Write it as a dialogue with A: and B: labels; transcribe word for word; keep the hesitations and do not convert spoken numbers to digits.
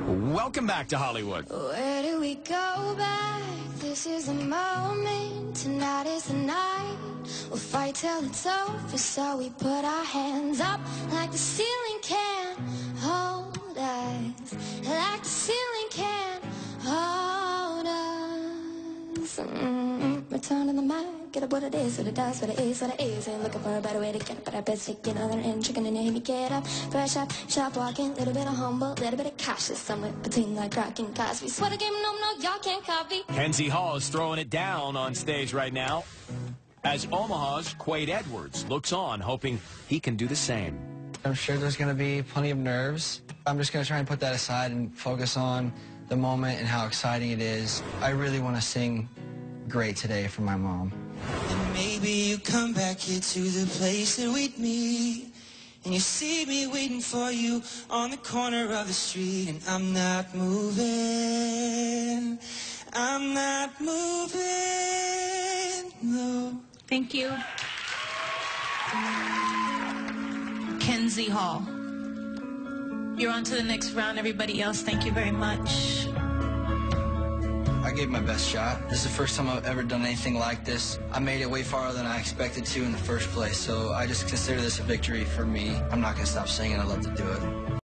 A: Welcome back to Hollywood.
B: Where do we go back? This is the moment. Tonight is the night. We'll fight till it's over. So we put our hands up like the ceiling can't hold us. Like the ceiling can't hold us. Mm-hmm. Return to the mic. Get up what it is, what it does, what it is, what it is. Ain't looking for a better way to get up, but I bet stick another in. Chicken and hear me get up. Fresh up, sharp walking, little bit of humble, little bit of cautious. Somewhere between like rock and Cosby. Swear to game, no, no, y'all can't copy.
A: Kenzie Hall is throwing it down on stage right now as Omaha's Quade Edwards looks on, hoping he can do the same.
C: I'm sure there's going to be plenty of nerves. I'm just going to try and put that aside and focus on the moment and how exciting it is. I really want to sing great today for my mom.
D: And maybe you come back here to the place that we'd meet, and you see me waiting for you on the corner of the street, and I'm not moving, I'm not moving, no.
E: Thank you. Kenzie Hall. You're on to the next round, everybody else. Thank you very much.
C: I gave my best shot. This is the first time I've ever done anything like this. I made it way farther than I expected to in the first place, so I just consider this a victory for me. I'm not going to stop singing. I love to do it.